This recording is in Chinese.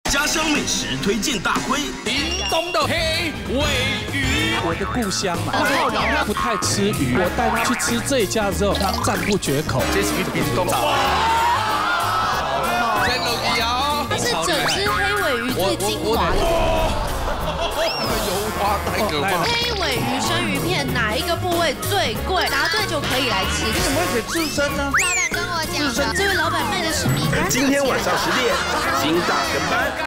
家乡美食推荐大会， 屏东的黑尾鱼， 我的故乡嘛，他不太吃鱼，我带他去吃这一家之后，他赞不绝口。 这是屏东的。真容易哦， 它是整只黑尾鱼最精华的。 那个油花太可怕。 黑尾鱼生鱼片哪一个部位最贵？答对就可以来吃。 你怎么会自称呢？ 老板跟我讲的，这位老板卖的是米干。 今天晚上10点，新大跟班。